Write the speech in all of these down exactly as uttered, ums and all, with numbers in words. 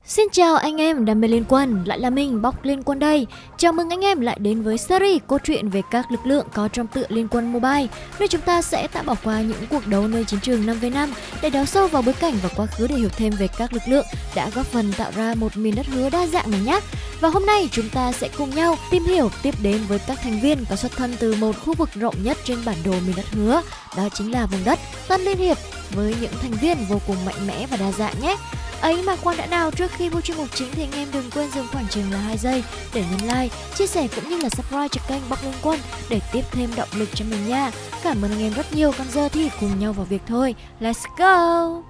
Xin chào anh em đam mê Liên Quân, lại là mình Bóc Liên Quân đây. Chào mừng anh em lại đến với series câu chuyện về các lực lượng có trong tựa Liên Quân Mobile, nơi chúng ta sẽ tạm bỏ qua những cuộc đấu nơi chiến trường năm vs năm để đào sâu vào bối cảnh và quá khứ để hiểu thêm về các lực lượng đã góp phần tạo ra một miền đất hứa đa dạng này nhé. Và hôm nay chúng ta sẽ cùng nhau tìm hiểu tiếp đến với các thành viên có xuất thân từ một khu vực rộng nhất trên bản đồ miền đất hứa, đó chính là vùng đất Tân Liên Hiệp, với những thành viên vô cùng mạnh mẽ và đa dạng nhé. Ấy mà khoan đã nào, trước khi vô chuyên mục chính thì anh em đừng quên dừng khoảng chừng là hai giây để nhấn like, chia sẻ cũng như là subscribe cho kênh Bóc Liên Quân để tiếp thêm động lực cho mình nha. Cảm ơn anh em rất nhiều, còn giờ thì cùng nhau vào việc thôi. Let's go!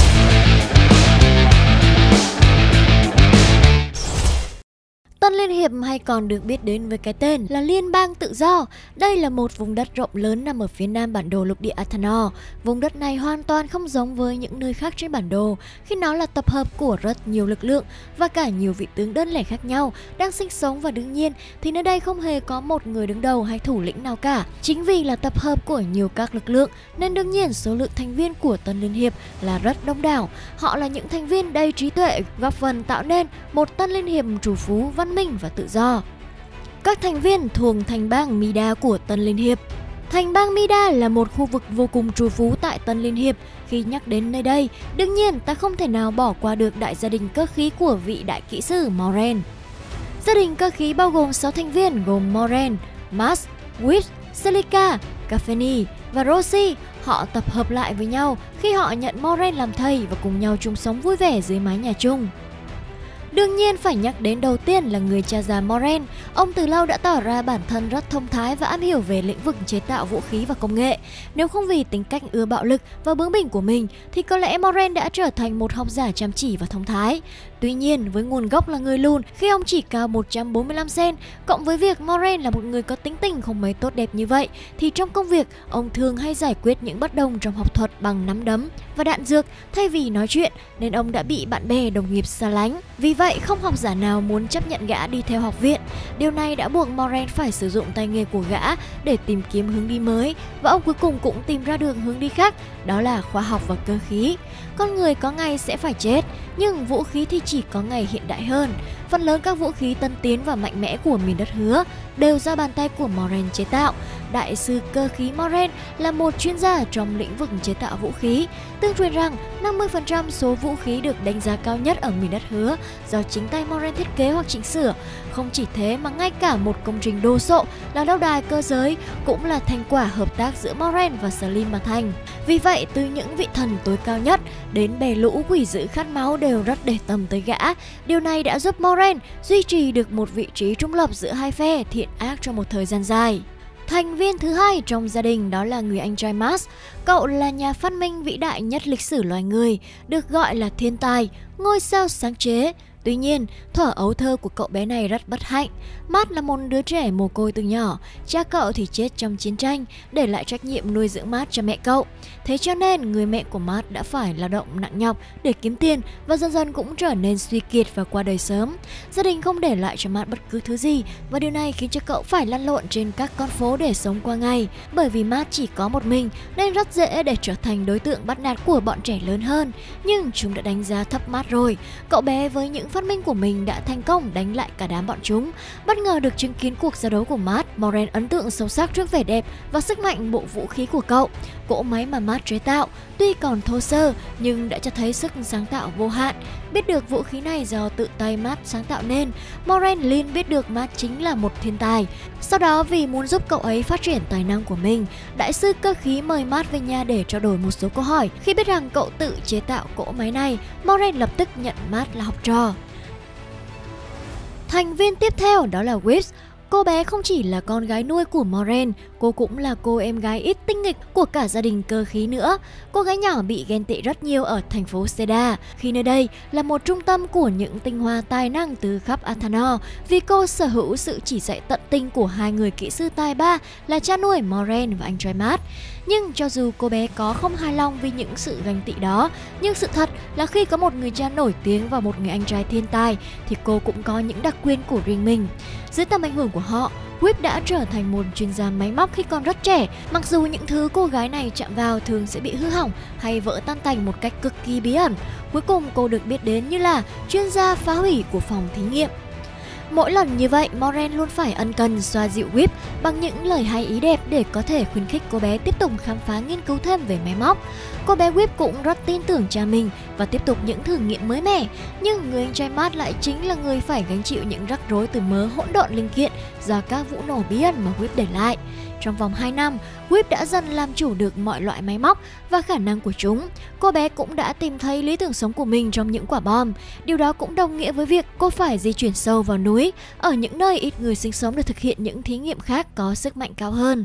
Tân Liên Hiệp hay còn được biết đến với cái tên là Liên bang Tự do. Đây là một vùng đất rộng lớn nằm ở phía nam bản đồ lục địa Athanor. Vùng đất này hoàn toàn không giống với những nơi khác trên bản đồ, khi nó là tập hợp của rất nhiều lực lượng và cả nhiều vị tướng đơn lẻ khác nhau đang sinh sống, và đương nhiên thì nơi đây không hề có một người đứng đầu hay thủ lĩnh nào cả. Chính vì là tập hợp của nhiều các lực lượng nên đương nhiên số lượng thành viên của Tân Liên Hiệp là rất đông đảo. Họ là những thành viên đầy trí tuệ, góp phần tạo nên một Tân Liên Hiệp trù phú, văn minh và tự do. Các thành viên thuộc thành bang Mida của Tân Liên Hiệp. Thành bang Mida là một khu vực vô cùng trù phú tại Tân Liên Hiệp. Khi nhắc đến nơi đây, đương nhiên ta không thể nào bỏ qua được đại gia đình cơ khí của vị đại kỹ sư Moren. Gia đình cơ khí bao gồm sáu thành viên gồm Moren, Mars, Wisp, Celica, Caffeine và Rosie. Họ tập hợp lại với nhau khi họ nhận Moren làm thầy và cùng nhau chung sống vui vẻ dưới mái nhà chung. Đương nhiên phải nhắc đến đầu tiên là người cha già Moren. Ông từ lâu đã tỏ ra bản thân rất thông thái và am hiểu về lĩnh vực chế tạo vũ khí và công nghệ. Nếu không vì tính cách ưa bạo lực và bướng bỉnh của mình thì có lẽ Moren đã trở thành một học giả chăm chỉ và thông thái. Tuy nhiên, với nguồn gốc là người lùn khi ông chỉ cao một trăm bốn mươi lăm xăng-ti-mét, cộng với việc Moren là một người có tính tình không mấy tốt đẹp như vậy, thì trong công việc ông thường hay giải quyết những bất đồng trong học thuật bằng nắm đấm và đạn dược thay vì nói chuyện, nên ông đã bị bạn bè đồng nghiệp xa lánh. Vì vậy không học giả nào muốn chấp nhận gã đi theo học viện. Điều này đã buộc Moren phải sử dụng tay nghề của gã để tìm kiếm hướng đi mới, và ông cuối cùng cũng tìm ra được hướng đi khác, đó là khoa học và cơ khí. Con người có ngày sẽ phải chết, nhưng vũ khí thì chỉ có ngày hiện đại hơn. Phần lớn các vũ khí tân tiến và mạnh mẽ của miền đất hứa đều do bàn tay của Moren chế tạo. Đại sư cơ khí Moren là một chuyên gia trong lĩnh vực chế tạo vũ khí. Tương truyền rằng năm mươi phần trăm số vũ khí được đánh giá cao nhất ở miền đất hứa do chính tay Moren thiết kế hoặc chỉnh sửa. Không chỉ thế mà ngay cả một công trình đồ sộ là lâu đài cơ giới cũng là thành quả hợp tác giữa Moren và Slim mà thành. Vì vậy, từ những vị thần tối cao nhất đến bè lũ quỷ dữ khát máu đều rất để tâm tới gã. Điều này đã giúp Moren duy trì được một vị trí trung lập giữa hai phe thiện ác trong một thời gian dài. Thành viên thứ hai trong gia đình đó là người anh trai Mars. Cậu là nhà phát minh vĩ đại nhất lịch sử loài người, được gọi là thiên tài, ngôi sao sáng chế. Tuy nhiên, thuở ấu thơ của cậu bé này rất bất hạnh. Matt là một đứa trẻ mồ côi từ nhỏ, cha cậu thì chết trong chiến tranh, để lại trách nhiệm nuôi dưỡng Matt cho mẹ cậu. Thế cho nên, người mẹ của Matt đã phải lao động nặng nhọc để kiếm tiền và dần dần cũng trở nên suy kiệt và qua đời sớm. Gia đình không để lại cho Matt bất cứ thứ gì, và điều này khiến cho cậu phải lăn lộn trên các con phố để sống qua ngày. Bởi vì Matt chỉ có một mình nên rất dễ để trở thành đối tượng bắt nạt của bọn trẻ lớn hơn. Nhưng chúng đã đánh giá thấp Matt rồi. Cậu bé với những phát minh của mình đã thành công đánh lại cả đám bọn chúng. Bất ngờ được chứng kiến cuộc giao đấu của Matt, Moren ấn tượng sâu sắc trước vẻ đẹp và sức mạnh bộ vũ khí của cậu. Cỗ máy mà Matt chế tạo tuy còn thô sơ nhưng đã cho thấy sức sáng tạo vô hạn. Biết được vũ khí này do tự tay Matt sáng tạo nên, Moren liền biết được Matt chính là một thiên tài. Sau đó, vì muốn giúp cậu ấy phát triển tài năng của mình, đại sư cơ khí mời Matt về nhà để trao đổi một số câu hỏi. Khi biết rằng cậu tự chế tạo cỗ máy này, Moren lập tức nhận Matt là học trò. Thành viên tiếp theo đó là Wisp. Cô bé không chỉ là con gái nuôi của Moren, cô cũng là cô em gái ít tinh nghịch của cả gia đình cơ khí nữa. Cô gái nhỏ bị ghen tị rất nhiều ở thành phố Seda, khi nơi đây là một trung tâm của những tinh hoa tài năng từ khắp Athanor, vì cô sở hữu sự chỉ dạy tận tình của hai người kỹ sư tài ba là cha nuôi Moren và anh trai Matt. Nhưng cho dù cô bé có không hài lòng vì những sự ganh tị đó, nhưng sự thật là khi có một người cha nổi tiếng và một người anh trai thiên tài thì cô cũng có những đặc quyền của riêng mình. Dưới tầm ảnh hưởng của họ, Whip đã trở thành một chuyên gia máy móc khi còn rất trẻ, mặc dù những thứ cô gái này chạm vào thường sẽ bị hư hỏng hay vỡ tan tành một cách cực kỳ bí ẩn. Cuối cùng cô được biết đến như là chuyên gia phá hủy của phòng thí nghiệm. Mỗi lần như vậy, Moran luôn phải ân cần xoa dịu Whip bằng những lời hay ý đẹp để có thể khuyến khích cô bé tiếp tục khám phá nghiên cứu thêm về máy móc. Cô bé Whip cũng rất tin tưởng cha mình và tiếp tục những thử nghiệm mới mẻ, nhưng người anh trai Matt lại chính là người phải gánh chịu những rắc rối từ mớ hỗn độn linh kiện do các vụ nổ bí ẩn mà Whip để lại. Trong vòng hai năm, Whip đã dần làm chủ được mọi loại máy móc và khả năng của chúng. Cô bé cũng đã tìm thấy lý tưởng sống của mình trong những quả bom. Điều đó cũng đồng nghĩa với việc cô phải di chuyển sâu vào núi, ở những nơi ít người sinh sống để thực hiện những thí nghiệm khác có sức mạnh cao hơn.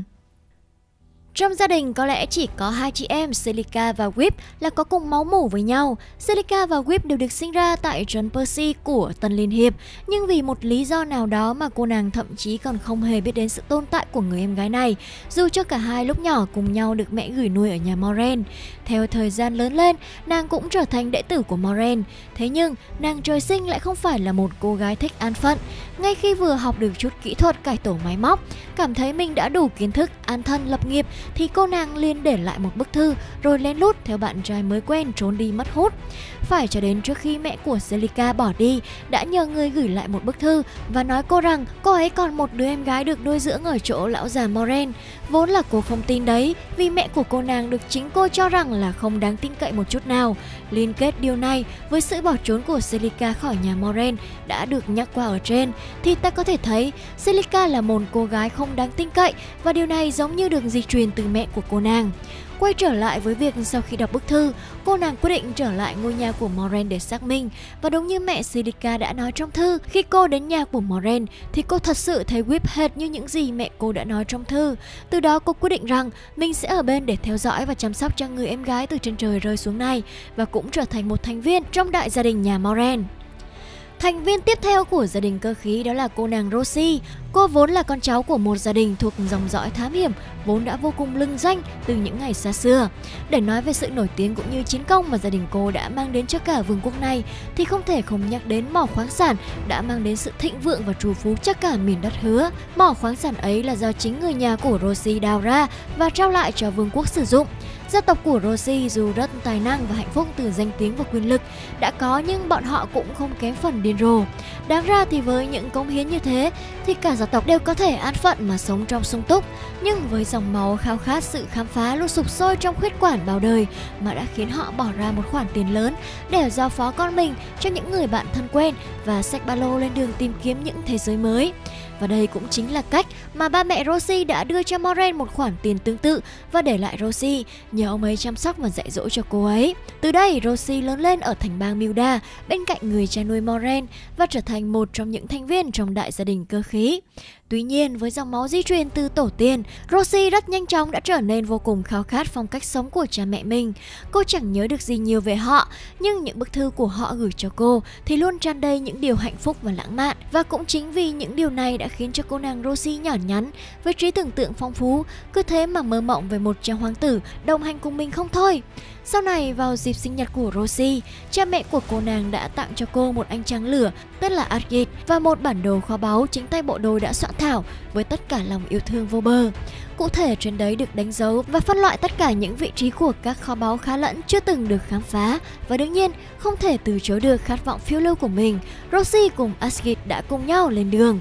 Trong gia đình có lẽ chỉ có hai chị em Celica và Whip là có cùng máu mủ với nhau. Celica và Whip đều được sinh ra tại trấn Percy của Tân Liên Hiệp, nhưng vì một lý do nào đó mà cô nàng thậm chí còn không hề biết đến sự tồn tại của người em gái này, dù cho cả hai lúc nhỏ cùng nhau được mẹ gửi nuôi ở nhà Moran. Theo thời gian lớn lên, nàng cũng trở thành đệ tử của Moran. Thế nhưng, nàng trời sinh lại không phải là một cô gái thích an phận. Ngay khi vừa học được chút kỹ thuật cải tổ máy móc, cảm thấy mình đã đủ kiến thức an thân lập nghiệp, thì cô nàng liền để lại một bức thư rồi lén lút theo bạn trai mới quen trốn đi mất hút. Phải cho đến trước khi mẹ của Celica bỏ đi, đã nhờ người gửi lại một bức thư và nói cô rằng cô ấy còn một đứa em gái được nuôi dưỡng ở chỗ lão già Moran. Vốn là cô không tin đấy, vì mẹ của cô nàng được chính cô cho rằng là không đáng tin cậy một chút nào. Liên kết điều này với sự bỏ trốn của Celica khỏi nhà Moran đã được nhắc qua ở trên, thì ta có thể thấy Celica là một cô gái không đáng tin cậy, và điều này giống như được di truyền từ mẹ của cô nàng. Quay trở lại với việc sau khi đọc bức thư, cô nàng quyết định trở lại ngôi nhà của Moran để xác minh. Và đúng như mẹ Celica đã nói trong thư, khi cô đến nhà của Moran thì cô thật sự thấy Whip hệt như những gì mẹ cô đã nói trong thư. Từ đó cô quyết định rằng mình sẽ ở bên để theo dõi và chăm sóc cho người em gái từ trên trời rơi xuống này, và cũng trở thành một thành viên trong đại gia đình nhà Moran. Thành viên tiếp theo của gia đình cơ khí đó là cô nàng Rosie. Cô vốn là con cháu của một gia đình thuộc dòng dõi thám hiểm, vốn đã vô cùng lừng danh từ những ngày xa xưa. Để nói về sự nổi tiếng cũng như chiến công mà gia đình cô đã mang đến cho cả vương quốc này, thì không thể không nhắc đến mỏ khoáng sản đã mang đến sự thịnh vượng và trù phú cho cả miền đất hứa. Mỏ khoáng sản ấy là do chính người nhà của Rosie đào ra và trao lại cho vương quốc sử dụng. Gia tộc của Rosie dù rất tài năng và hạnh phúc từ danh tiếng và quyền lực đã có, nhưng bọn họ cũng không kém phần điên rồ. Đáng ra thì với những cống hiến như thế thì cả gia tộc đều có thể an phận mà sống trong sung túc. Nhưng với dòng máu khao khát sự khám phá luôn sục sôi trong huyết quản bao đời mà đã khiến họ bỏ ra một khoản tiền lớn để giao phó con mình cho những người bạn thân quen và xách ba lô lên đường tìm kiếm những thế giới mới. Và đây cũng chính là cách mà ba mẹ Rosie đã đưa cho Moran một khoản tiền tương tự và để lại Rosie, nhờ ông ấy chăm sóc và dạy dỗ cho cô ấy. Từ đây, Rosie lớn lên ở thành bang Milda bên cạnh người cha nuôi Moran và trở thành một trong những thành viên trong đại gia đình cơ khí. Tuy nhiên, với dòng máu di truyền từ tổ tiên, Rosie rất nhanh chóng đã trở nên vô cùng khao khát phong cách sống của cha mẹ mình. Cô chẳng nhớ được gì nhiều về họ, nhưng những bức thư của họ gửi cho cô thì luôn tràn đầy những điều hạnh phúc và lãng mạn. Và cũng chính vì những điều này đã khiến cho cô nàng Rosie nhỏ nhắn với trí tưởng tượng phong phú, cứ thế mà mơ mộng về một chàng hoàng tử đồng hành cùng mình không thôi. Sau này, vào dịp sinh nhật của Rosie, cha mẹ của cô nàng đã tặng cho cô một anh chàng lửa tên là Asgid và một bản đồ kho báu chính tay bộ đôi đã soạn thảo với tất cả lòng yêu thương vô bờ. Cụ thể, trên đấy được đánh dấu và phân loại tất cả những vị trí của các kho báu khá lẫn chưa từng được khám phá. Và đương nhiên, không thể từ chối được khát vọng phiêu lưu của mình, Rosie cùng Asgid đã cùng nhau lên đường.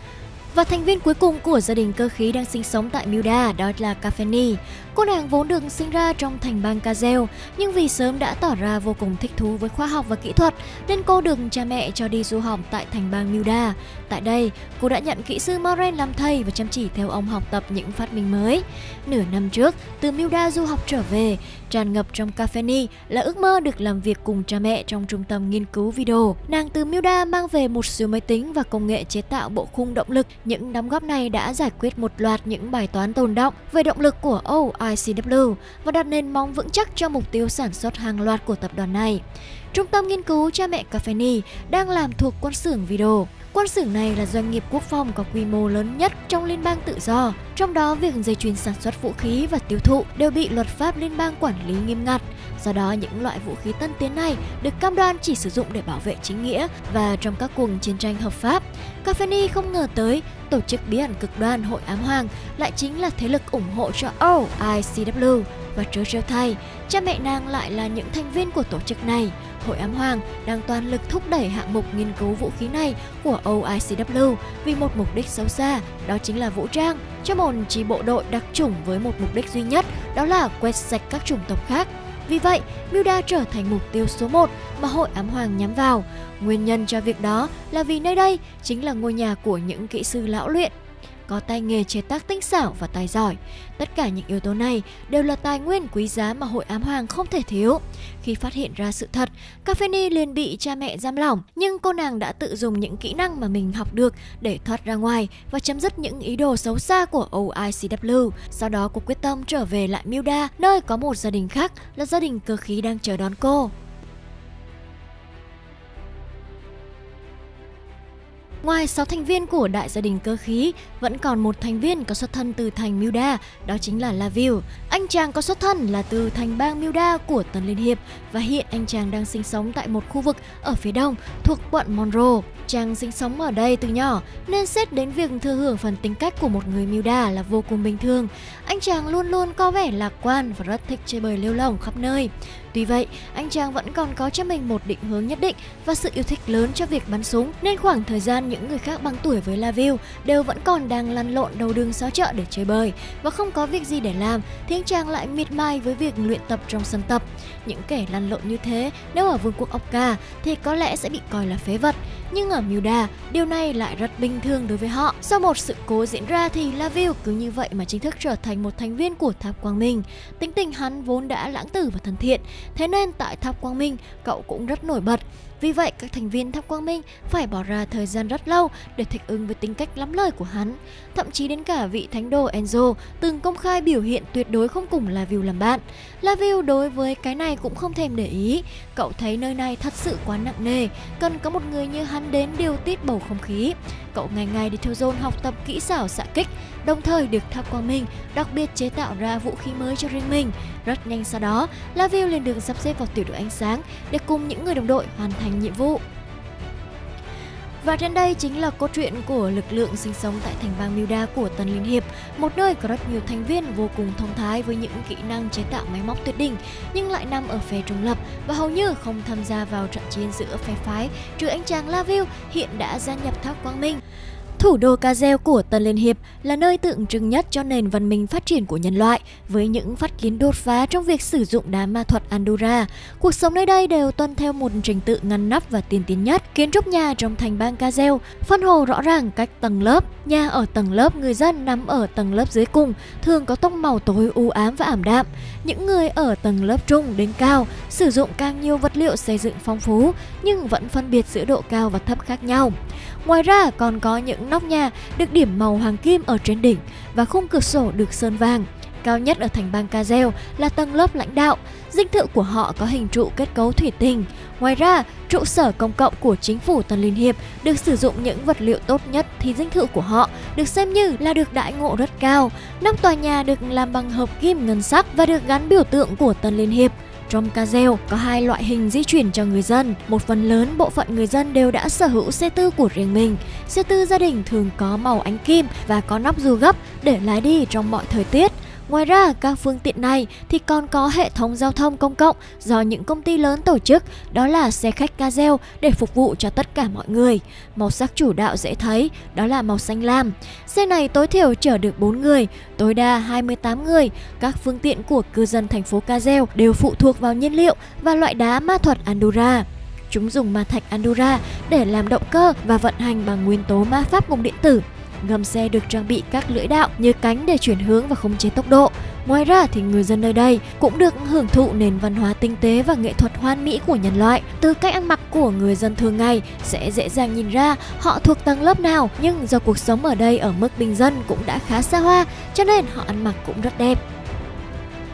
Và thành viên cuối cùng của gia đình cơ khí đang sinh sống tại Milda đó là Capheny. Cô nàng vốn được sinh ra trong thành bang Kazel, nhưng vì sớm đã tỏ ra vô cùng thích thú với khoa học và kỹ thuật nên cô được cha mẹ cho đi du học tại thành bang Milda. Tại đây, cô đã nhận kỹ sư Moran làm thầy và chăm chỉ theo ông học tập những phát minh mới. Nửa năm trước, từ Milda du học trở về, tràn ngập trong Capheny là ước mơ được làm việc cùng cha mẹ trong trung tâm nghiên cứu video. Nàng từ Milda mang về một siêu máy tính và công nghệ chế tạo bộ khung động lực. Những đóng góp này đã giải quyết một loạt những bài toán tồn đọng về động lực của O I C W và đặt nền móng vững chắc cho mục tiêu sản xuất hàng loạt của tập đoàn này. Trung tâm nghiên cứu cha mẹ Capheny đang làm thuộc quân xưởng video. Quân xưởng này là doanh nghiệp quốc phòng có quy mô lớn nhất trong liên bang tự do, trong đó việc dây chuyền sản xuất vũ khí và tiêu thụ đều bị luật pháp liên bang quản lý nghiêm ngặt. Do đó, những loại vũ khí tân tiến này được cam đoan chỉ sử dụng để bảo vệ chính nghĩa và trong các cuộc chiến tranh hợp pháp. Cafferny không ngờ tới, tổ chức bí ẩn cực đoan Hội Ám Hoàng lại chính là thế lực ủng hộ cho O I C W, và trớ trêu thay, cha mẹ nàng lại là những thành viên của tổ chức này. Hội Ám Hoàng đang toàn lực thúc đẩy hạng mục nghiên cứu vũ khí này của O I C W vì một mục đích xấu xa, đó chính là vũ trang cho một chi bộ đội đặc chủng với một mục đích duy nhất, đó là quét sạch các chủng tộc khác. Vì vậy, Milda trở thành mục tiêu số một mà Hội Ám Hoàng nhắm vào. Nguyên nhân cho việc đó là vì nơi đây chính là ngôi nhà của những kỹ sư lão luyện, có tay nghề chế tác tinh xảo và tài giỏi. Tất cả những yếu tố này đều là tài nguyên quý giá mà Hội Ám Hoàng không thể thiếu. Khi phát hiện ra sự thật, Cafferny liền bị cha mẹ giam lỏng, nhưng cô nàng đã tự dùng những kỹ năng mà mình học được để thoát ra ngoài và chấm dứt những ý đồ xấu xa của O I C W. Sau đó cô quyết tâm trở về lại Milda, nơi có một gia đình khác là gia đình cơ khí đang chờ đón cô. Ngoài sáu thành viên của đại gia đình cơ khí, vẫn còn một thành viên có xuất thân từ thành Milda, đó chính là LaVille. Anh chàng có xuất thân là từ thành bang Milda của Tân Liên Hiệp và hiện anh chàng đang sinh sống tại một khu vực ở phía đông thuộc quận Monroe. Chàng sinh sống ở đây từ nhỏ nên xét đến việc thừa hưởng phần tính cách của một người Milda là vô cùng bình thường. Anh chàng luôn luôn có vẻ lạc quan và rất thích chơi bời lêu lổng khắp nơi. Tuy vậy, anh chàng vẫn còn có cho mình một định hướng nhất định và sự yêu thích lớn cho việc bắn súng, nên khoảng thời gian những người khác bằng tuổi với LaVille đều vẫn còn đang lăn lộn đầu đường xó chợ để chơi bời và không có việc gì để làm, thì anh chàng lại miệt mài với việc luyện tập trong sân tập. Những kẻ lăn lộn như thế nếu ở vương quốc Oka thì có lẽ sẽ bị coi là phế vật, nhưng ở Milda, điều này lại rất bình thường đối với họ. Sau một sự cố diễn ra thì LaVille cứ như vậy mà chính thức trở thành một thành viên của Tháp Quang Minh. Tính tình hắn vốn đã lãng tử và thân thiện, thế nên tại Tháp Quang Minh cậu cũng rất nổi bật. Vì vậy, các thành viên Tháp Quang Minh phải bỏ ra thời gian rất lâu để thích ứng với tính cách lắm lời của hắn. Thậm chí đến cả vị thánh đồ Enzo từng công khai biểu hiện tuyệt đối không cùng LaVille làm bạn. LaVille đối với cái này cũng không thèm để ý. Cậu thấy nơi này thật sự quá nặng nề, cần có một người như hắn đến điều tiết bầu không khí. Cậu ngày ngày đi theo John học tập kỹ xảo xạ kích, đồng thời được Tháp Quang Minh đặc biệt chế tạo ra vũ khí mới cho riêng mình. Rất nhanh sau đó, LaVille liền được sắp xếp vào tiểu đội ánh sáng để cùng những người đồng đội hoàn thành nhiệm vụ. Và trên đây chính là câu chuyện của lực lượng sinh sống tại thành bang Milda của Tân Liên Hiệp, một nơi có rất nhiều thành viên vô cùng thông thái với những kỹ năng chế tạo máy móc tuyệt đỉnh, nhưng lại nằm ở phe trung lập và hầu như không tham gia vào trận chiến giữa phe phái, trừ anh chàng LaVille hiện đã gia nhập Tháp Quang Minh. Thủ đô Kazel của Tân Liên Hiệp là nơi tượng trưng nhất cho nền văn minh phát triển của nhân loại, với những phát kiến đột phá trong việc sử dụng đá ma thuật Andura. Cuộc sống nơi đây đều tuân theo một trình tự ngăn nắp và tiên tiến nhất. Kiến trúc nhà trong thành bang Kazel phân hồ rõ ràng cách tầng lớp. Nhà ở tầng lớp người dân nằm ở tầng lớp dưới cùng thường có tông màu tối u ám và ảm đạm. Những người ở tầng lớp trung đến cao sử dụng càng nhiều vật liệu xây dựng phong phú, nhưng vẫn phân biệt giữa độ cao và thấp khác nhau. Ngoài ra còn có những nóc nhà được điểm màu hoàng kim ở trên đỉnh và khung cửa sổ được sơn vàng. Cao nhất ở thành bang Kazel là tầng lớp lãnh đạo. Dinh thự của họ có hình trụ kết cấu thủy tinh. Ngoài ra, trụ sở công cộng của chính phủ Tân Liên Hiệp được sử dụng những vật liệu tốt nhất, thì dinh thự của họ được xem như là được đãi ngộ rất cao. Nóc tòa nhà được làm bằng hợp kim ngân sắc và được gắn biểu tượng của Tân Liên Hiệp. Trong Kazel có hai loại hình di chuyển cho người dân. Một phần lớn bộ phận người dân đều đã sở hữu xe tư của riêng mình. Xe tư gia đình thường có màu ánh kim và có nóc dù gấp để lái đi trong mọi thời tiết. Ngoài ra, các phương tiện này thì còn có hệ thống giao thông công cộng do những công ty lớn tổ chức, đó là xe khách Kazel để phục vụ cho tất cả mọi người. Màu sắc chủ đạo dễ thấy, đó là màu xanh lam. Xe này tối thiểu chở được bốn người, tối đa hai mươi tám người. Các phương tiện của cư dân thành phố Kazel đều phụ thuộc vào nhiên liệu và loại đá ma thuật Andura. Chúng dùng ma thạch Andura để làm động cơ và vận hành bằng nguyên tố ma pháp ngục điện tử. Gầm xe được trang bị các lưỡi đạo như cánh để chuyển hướng và khống chế tốc độ. Ngoài ra thì người dân nơi đây cũng được hưởng thụ nền văn hóa tinh tế và nghệ thuật hoàn mỹ của nhân loại. Từ cách ăn mặc của người dân thường ngày sẽ dễ dàng nhìn ra họ thuộc tầng lớp nào, nhưng do cuộc sống ở đây ở mức bình dân cũng đã khá xa hoa, cho nên họ ăn mặc cũng rất đẹp.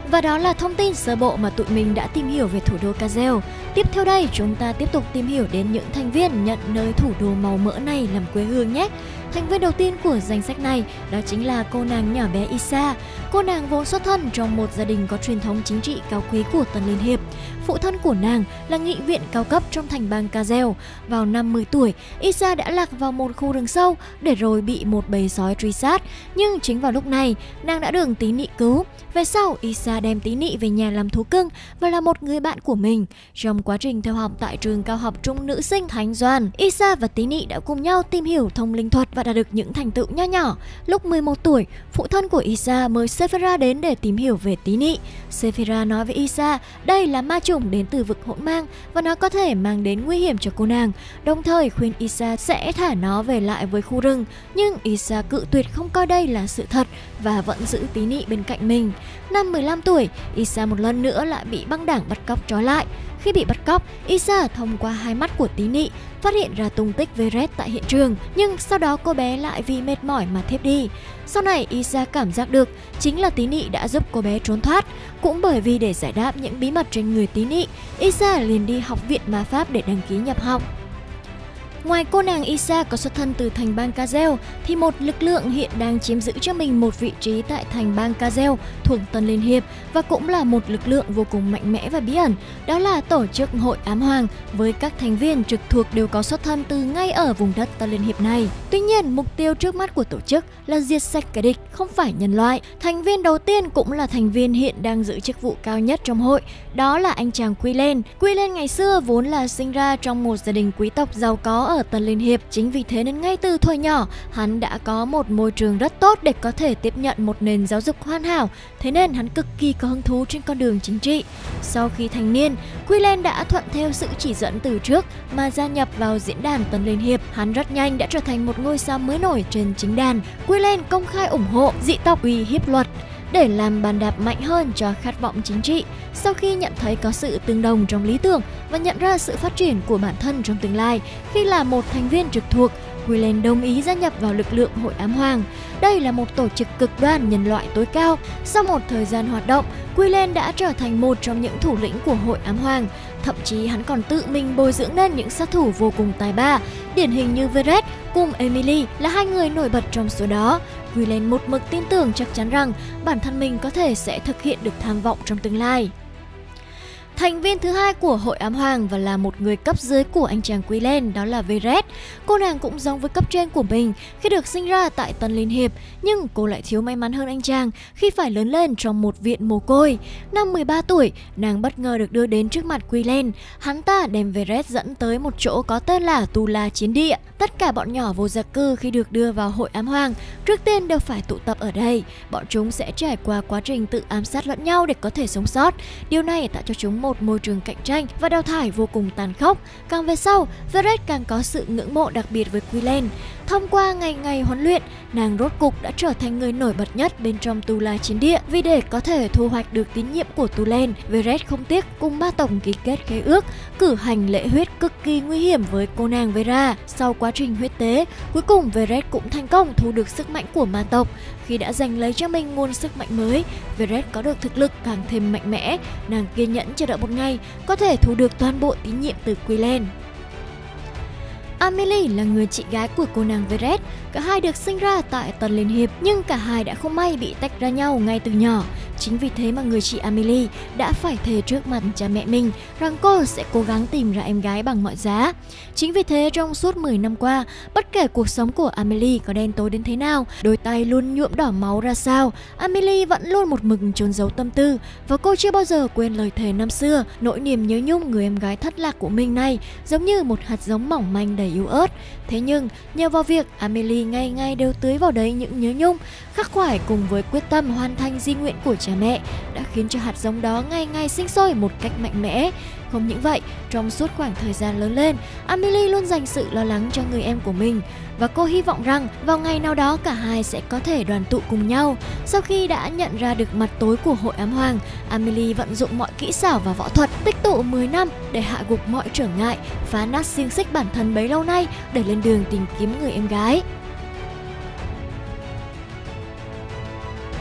Và đó là thông tin sơ bộ mà tụi mình đã tìm hiểu về thủ đô Kazel. Tiếp theo đây, chúng ta tiếp tục tìm hiểu đến những thành viên nhận nơi thủ đô màu mỡ này làm quê hương nhé. Thành viên đầu tiên của danh sách này đó chính là cô nàng nhỏ bé Isa. Cô nàng vốn xuất thân trong một gia đình có truyền thống chính trị cao quý của Tân Liên Hiệp. Phụ thân của nàng là nghị viện cao cấp trong thành bang Kazel. Vào năm mười tuổi, Isa đã lạc vào một khu rừng sâu để rồi bị một bầy sói truy sát. Nhưng chính vào lúc này, nàng đã được tí nị cứu. Về sau, Isa đem tí nị về nhà làm thú cưng và là một người bạn của mình. Trong quá trình theo học tại trường cao học trung nữ sinh Thánh Doan, Isa và tí nị đã cùng nhau tìm hiểu thông linh thuật và đạt được những thành tựu nho nhỏ. Lúc mười một tuổi, phụ thân của Isa mời Sephira đến để tìm hiểu về tí nị. Sephira nói với Isa đây là ma chủng đến từ vực hỗn mang và nó có thể mang đến nguy hiểm cho cô nàng, đồng thời khuyên Isa sẽ thả nó về lại với khu rừng. Nhưng Isa cự tuyệt không coi đây là sự thật và vẫn giữ tí nị bên cạnh mình. Năm mười lăm tuổi, Isa một lần nữa lại bị băng đảng bắt cóc trói lại. Khi bị bắt cóc, Isa thông qua hai mắt của tí nị phát hiện ra tung tích Verret tại hiện trường, nhưng sau đó cô bé lại vì mệt mỏi mà thiếp đi. Sau này, Isa cảm giác được chính là tí nị đã giúp cô bé trốn thoát. Cũng bởi vì để giải đáp những bí mật trên người tí nị, Isa liền đi học viện ma pháp để đăng ký nhập học. Ngoài cô nàng Isa có xuất thân từ thành bang Kazel, thì một lực lượng hiện đang chiếm giữ cho mình một vị trí tại thành bang Kazel thuộc Tân Liên Hiệp và cũng là một lực lượng vô cùng mạnh mẽ và bí ẩn. Đó là tổ chức Hội Ám Hoàng với các thành viên trực thuộc đều có xuất thân từ ngay ở vùng đất Tân Liên Hiệp này. Tuy nhiên, mục tiêu trước mắt của tổ chức là diệt sạch kẻ địch, không phải nhân loại. Thành viên đầu tiên cũng là thành viên hiện đang giữ chức vụ cao nhất trong hội, đó là anh chàng Quillen. Quillen ngày xưa vốn là sinh ra trong một gia đình quý tộc giàu có ở Tân Liên Hiệp. Chính vì thế nên ngay từ thuở nhỏ, hắn đã có một môi trường rất tốt để có thể tiếp nhận một nền giáo dục hoàn hảo. Thế nên hắn cực kỳ có hứng thú trên con đường chính trị. Sau khi thành niên, Quillen đã thuận theo sự chỉ dẫn từ trước mà gia nhập vào diễn đàn Tân Liên Hiệp. Hắn rất nhanh đã trở thành một ngôi sao mới nổi trên chính đàn. Quillen công khai ủng hộ dị tộc uy hiếp luật để làm bàn đạp mạnh hơn cho khát vọng chính trị. Sau khi nhận thấy có sự tương đồng trong lý tưởng và nhận ra sự phát triển của bản thân trong tương lai, khi là một thành viên trực thuộc, Quillen đồng ý gia nhập vào lực lượng Hội Ám Hoàng. Đây là một tổ chức cực đoan nhân loại tối cao. Sau một thời gian hoạt động, Quillen đã trở thành một trong những thủ lĩnh của Hội Ám Hoàng. Thậm chí hắn còn tự mình bồi dưỡng nên những sát thủ vô cùng tài ba, điển hình như Verret cùng Emily là hai người nổi bật trong số đó. Quillen một mực tin tưởng chắc chắn rằng bản thân mình có thể sẽ thực hiện được tham vọng trong tương lai. Thành viên thứ hai của Hội Ám Hoàng và là một người cấp dưới của anh chàng Quillen, đó là Verret. Cô nàng cũng giống với cấp trên của mình khi được sinh ra tại Tân Liên Hiệp, nhưng cô lại thiếu may mắn hơn anh chàng khi phải lớn lên trong một viện mồ côi. Năm mười ba tuổi, nàng bất ngờ được đưa đến trước mặt Quillen. Hắn ta đem Verret dẫn tới một chỗ có tên là Tula Chiến Địa. Tất cả bọn nhỏ vô gia cư khi được đưa vào Hội Ám Hoàng trước tiên đều phải tụ tập ở đây. Bọn chúng sẽ trải qua quá trình tự ám sát lẫn nhau để có thể sống sót. Điều này tạo cho chúng một môi trường cạnh tranh và đào thải vô cùng tàn khốc. Càng về sau, Verret càng có sự ngưỡng mộ đặc biệt với Quillen. Thông qua ngày ngày huấn luyện, nàng rốt cục đã trở thành người nổi bật nhất bên trong Tula Chiến Địa. Vì để có thể thu hoạch được tín nhiệm của Tulen, Verret không tiếc cùng ma tộc ký kết khế ước, cử hành lễ huyết cực kỳ nguy hiểm với cô nàng Vera. Sau quá trình huyết tế, cuối cùng Verret cũng thành công thu được sức mạnh của ma tộc. Khi đã giành lấy cho mình nguồn sức mạnh mới, Verret có được thực lực càng thêm mạnh mẽ. Nàng kiên nhẫn chờ đợi một ngày có thể thu được toàn bộ tín nhiệm từ Quillen. Amelie là người chị gái của cô nàng Verret. Cả hai được sinh ra tại Tân Liên Hiệp, nhưng cả hai đã không may bị tách ra nhau ngay từ nhỏ. Chính vì thế mà người chị Amelie đã phải thề trước mặt cha mẹ mình rằng cô sẽ cố gắng tìm ra em gái bằng mọi giá. Chính vì thế trong suốt mười năm qua, bất kể cuộc sống của Amelie có đen tối đến thế nào, đôi tay luôn nhuộm đỏ máu ra sao, Amelie vẫn luôn một mực trốn giấu tâm tư và cô chưa bao giờ quên lời thề năm xưa. Nỗi niềm nhớ nhung người em gái thất lạc của mình này giống như một hạt giống mỏng manh đầy yếu ớt. Thế nhưng nhờ vào việc Amelie ngày ngày đều tưới vào đấy những nhớ nhung, khắc khoải cùng với quyết tâm hoàn thành di nguyện của cha mẹ đã khiến cho hạt giống đó ngày ngày sinh sôi một cách mạnh mẽ. Không những vậy, trong suốt khoảng thời gian lớn lên, Amelie luôn dành sự lo lắng cho người em của mình và cô hy vọng rằng vào ngày nào đó cả hai sẽ có thể đoàn tụ cùng nhau. Sau khi đã nhận ra được mặt tối của Hội Ám Hoàng, Amelie vận dụng mọi kỹ xảo và võ thuật, tích tụ mười năm để hạ gục mọi trở ngại, phá nát xiềng xích bản thân bấy lâu nay để lên đường tìm kiếm người em gái.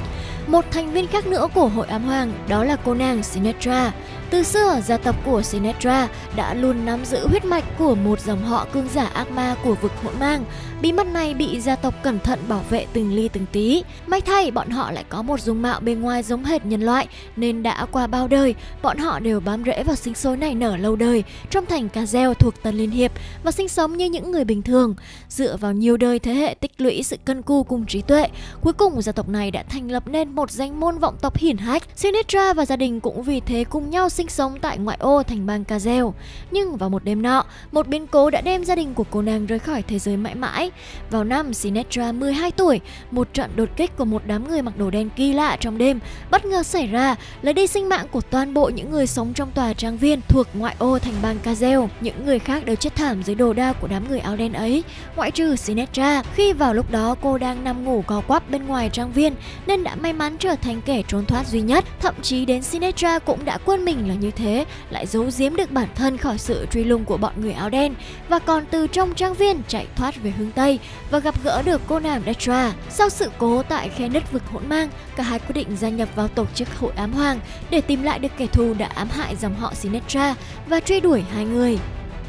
Một thành viên khác nữa của hội ám hoàng đó là cô nàng Sinatra. Từ xưa, gia tộc của Sinatra đã luôn nắm giữ huyết mạch của một dòng họ cương giả ác ma của vực hỗn mang. Bí mật này bị gia tộc cẩn thận bảo vệ từng ly từng tí. May thay, bọn họ lại có một dung mạo bên ngoài giống hệt nhân loại, nên đã qua bao đời, bọn họ đều bám rễ và sinh sôi nảy nở lâu đời trong thành Kazale thuộc Tân Liên Hiệp và sinh sống như những người bình thường. Dựa vào nhiều đời thế hệ tích lũy sự cân cù cùng trí tuệ, cuối cùng gia tộc này đã thành lập nên một danh môn vọng tộc hiển hách. Sinatra và gia đình cũng vì thế cùng nhau sinh sống tại ngoại ô thành bang Kazale. Nhưng vào một đêm nọ, một biến cố đã đem gia đình của cô nàng rời khỏi thế giới mãi mãi. Vào năm Sinatra mười hai tuổi, một trận đột kích của một đám người mặc đồ đen kỳ lạ trong đêm bất ngờ xảy ra, lấy đi sinh mạng của toàn bộ những người sống trong tòa trang viên thuộc ngoại ô thành bang Kazale. Những người khác đều chết thảm dưới đồ đao của đám người áo đen ấy, ngoại trừ Sinatra. Khi vào lúc đó cô đang nằm ngủ co quắp bên ngoài trang viên nên đã may mắn trở thành kẻ trốn thoát duy nhất. Thậm chí đến Sinatra cũng đã quên mình là như thế, lại giấu giếm được bản thân khỏi sự truy lùng của bọn người áo đen và còn từ trong trang viên chạy thoát về hướng Tây và gặp gỡ được cô nàng Detra. Sau sự cố tại khe nứt vực hỗn mang, cả hai quyết định gia nhập vào tổ chức hội ám hoàng để tìm lại được kẻ thù đã ám hại dòng họ Sinatra và truy đuổi hai người.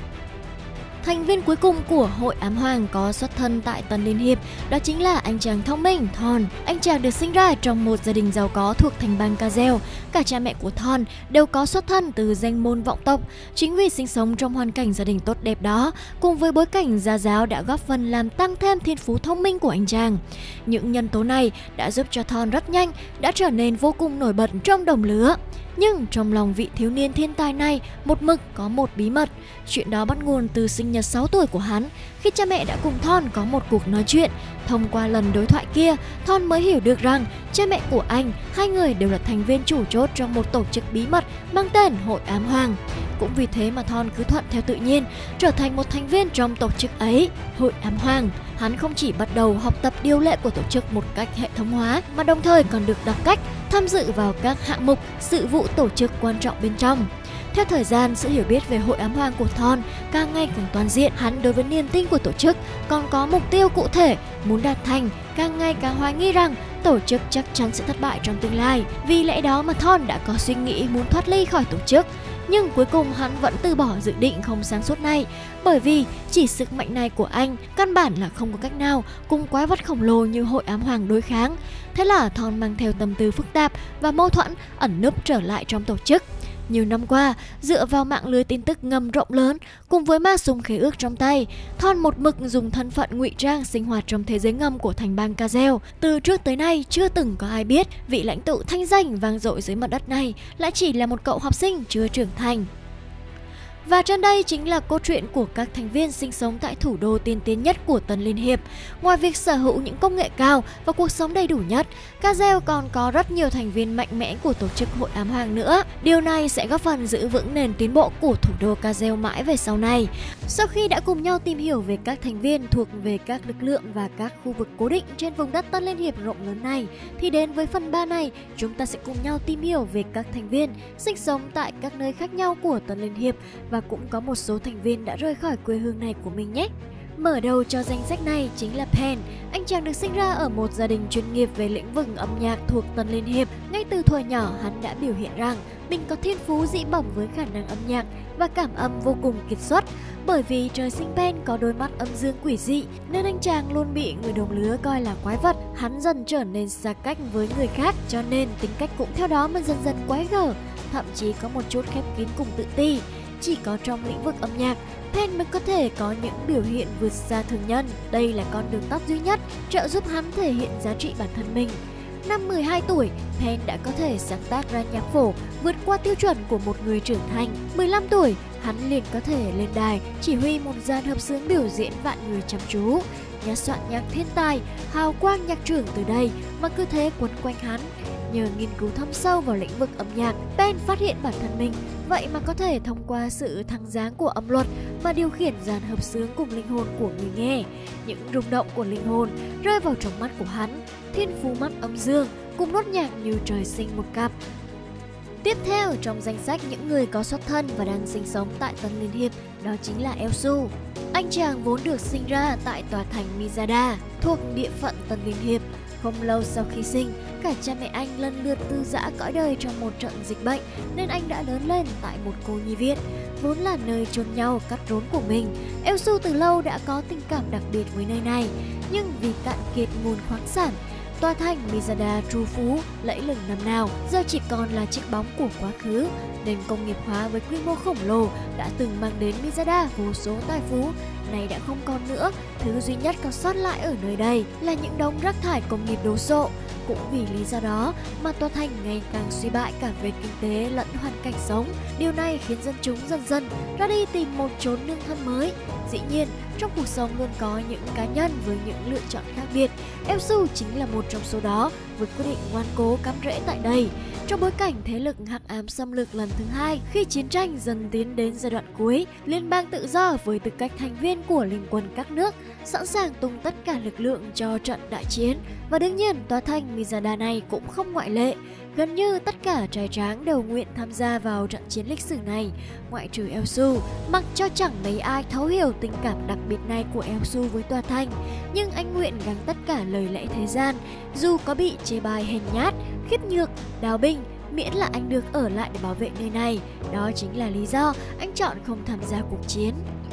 Thành viên cuối cùng của hội ám hoàng có xuất thân tại Tân Liên Hiệp, đó chính là anh chàng thông minh Thorn. Anh chàng được sinh ra trong một gia đình giàu có thuộc thành bang Kazale. Cả cha mẹ của Thorn đều có xuất thân từ danh môn vọng tộc. Chính vì sinh sống trong hoàn cảnh gia đình tốt đẹp đó, cùng với bối cảnh gia giáo đã góp phần làm tăng thêm thiên phú thông minh của anh chàng. Những nhân tố này đã giúp cho Thorn rất nhanh đã trở nên vô cùng nổi bật trong đồng lứa. Nhưng trong lòng vị thiếu niên thiên tài này một mực có một bí mật. Chuyện đó bắt nguồn từ sinh nhật sáu tuổi của hắn, khi cha mẹ đã cùng Thorn có một cuộc nói chuyện. Thông qua lần đối thoại kia, Thorn mới hiểu được rằng cha mẹ của anh, hai người đều là thành viên chủ chốt trong một tổ chức bí mật mang tên Hội Ám Hoàng. Cũng vì thế mà Thorn cứ thuận theo tự nhiên, trở thành một thành viên trong tổ chức ấy, Hội Ám Hoàng. Hắn không chỉ bắt đầu học tập điều lệ của tổ chức một cách hệ thống hóa, mà đồng thời còn được đọc cách tham dự vào các hạng mục sự vụ tổ chức quan trọng bên trong. Theo thời gian, sự hiểu biết về Hội Ám Hoàng của Thorn càng ngày càng toàn diện. Hắn đối với niềm tin của tổ chức còn có mục tiêu cụ thể muốn đạt thành, càng ngày càng hoài nghi rằng tổ chức chắc chắn sẽ thất bại trong tương lai. Vì lẽ đó mà Thorn đã có suy nghĩ muốn thoát ly khỏi tổ chức. Nhưng cuối cùng hắn vẫn từ bỏ dự định không sáng suốt này, bởi vì chỉ sức mạnh này của anh căn bản là không có cách nào cùng quái vật khổng lồ như Hội Ám Hoàng đối kháng. Thế là Thorn mang theo tâm tư phức tạp và mâu thuẫn ẩn núp trở lại trong tổ chức. Nhiều năm qua, dựa vào mạng lưới tin tức ngầm rộng lớn cùng với ma súng khế ước trong tay, Thorn một mực dùng thân phận ngụy trang sinh hoạt trong thế giới ngầm của thành bang Kazale. Từ trước tới nay, chưa từng có ai biết vị lãnh tụ thanh danh vang dội dưới mặt đất này lại chỉ là một cậu học sinh chưa trưởng thành. Và trên đây chính là câu chuyện của các thành viên sinh sống tại thủ đô tiên tiến nhất của Tân Liên Hiệp. Ngoài việc sở hữu những công nghệ cao và cuộc sống đầy đủ nhất, Kazale còn có rất nhiều thành viên mạnh mẽ của tổ chức Hội Ám Hoàng nữa. Điều này sẽ góp phần giữ vững nền tiến bộ của thủ đô Kazale mãi về sau này. Sau khi đã cùng nhau tìm hiểu về các thành viên thuộc về các lực lượng và các khu vực cố định trên vùng đất Tân Liên Hiệp rộng lớn này, thì đến với phần ba này, chúng ta sẽ cùng nhau tìm hiểu về các thành viên sinh sống tại các nơi khác nhau của Tân Liên Hiệp và cũng có một số thành viên đã rời khỏi quê hương này của mình nhé. Mở đầu cho danh sách này chính là Penn. Anh chàng được sinh ra ở một gia đình chuyên nghiệp về lĩnh vực âm nhạc thuộc Tân Liên Hiệp. Ngay từ thuở nhỏ, hắn đã biểu hiện rằng mình có thiên phú dị bẩm với khả năng âm nhạc và cảm âm vô cùng kiệt xuất. Bởi vì trời sinh Penn có đôi mắt âm dương quỷ dị nên anh chàng luôn bị người đồng lứa coi là quái vật. Hắn dần trở nên xa cách với người khác, cho nên tính cách cũng theo đó mà dần dần quái gở, thậm chí có một chút khép kín cùng tự ti. Chỉ có trong lĩnh vực âm nhạc, Penn mới có thể có những biểu hiện vượt xa thường nhân. Đây là con đường tắt duy nhất trợ giúp hắn thể hiện giá trị bản thân mình. Năm mười hai tuổi, Penn đã có thể sáng tác ra nhạc phổ vượt qua tiêu chuẩn của một người trưởng thành. mười lăm tuổi, hắn liền có thể lên đài chỉ huy một dàn hợp xướng biểu diễn vạn người chăm chú. Nhà soạn nhạc thiên tài, hào quang nhạc trưởng từ đây mà cứ thế quấn quanh hắn. Nhờ nghiên cứu thâm sâu vào lĩnh vực âm nhạc, Penn phát hiện bản thân mình vậy mà có thể thông qua sự thăng dáng của âm luật mà điều khiển dàn hợp xướng cùng linh hồn của người nghe. Những rung động của linh hồn rơi vào trong mắt của hắn, thiên phú mắt âm dương cùng nốt nhạc như trời sinh một cặp. Tiếp theo trong danh sách những người có xuất thân và đang sinh sống tại Tân Liên Hiệp, đó chính là Elsu. Anh chàng vốn được sinh ra tại tòa thành Mizada thuộc địa phận Tân Liên Hiệp. Không lâu sau khi sinh, cả cha mẹ anh lần lượt từ giã cõi đời trong một trận dịch bệnh, nên anh đã lớn lên tại một cô nhi viện, vốn là nơi chôn nhau cắt rốn của mình. Eosu từ lâu đã có tình cảm đặc biệt với nơi này, nhưng vì cạn kiệt nguồn khoáng sản, tòa thành Mizada trù phú lẫy lừng năm nào giờ chỉ còn là chiếc bóng của quá khứ. Nền công nghiệp hóa với quy mô khổng lồ đã từng mang đến Mizada vô số tài phú, nay đã không còn nữa. Thứ duy nhất còn sót lại ở nơi đây là những đống rác thải công nghiệp đồ sộ. Cũng vì lý do đó mà tòa thành ngày càng suy bại cả về kinh tế lẫn hoàn cảnh sống. Điều này khiến dân chúng dần dần ra đi tìm một chốn nương thân mới. Dĩ nhiên, trong cuộc sống luôn có những cá nhân với những lựa chọn khác biệt. Eosu chính là một trong số đó, với quyết định ngoan cố cắm rễ tại đây. Trong bối cảnh thế lực hắc ám xâm lược lần thứ hai, khi chiến tranh dần tiến đến giai đoạn cuối, liên bang tự do với tư cách thành viên của liên quân các nước sẵn sàng tung tất cả lực lượng cho trận đại chiến, và đương nhiên tòa thành Mizada này cũng không ngoại lệ. Gần như tất cả trai tráng đều nguyện tham gia vào trận chiến lịch sử này, ngoại trừ Eosu. Mặc cho chẳng mấy ai thấu hiểu tình cảm đặc biệt này của Eosu với tòa thành, nhưng anh nguyện gắng tất cả lời lẽ thế gian, dù có bị chê bai hèn nhát, khiếp nhược, đào binh, miễn là anh được ở lại để bảo vệ nơi này. Đó chính là lý do anh chọn không tham gia cuộc chiến.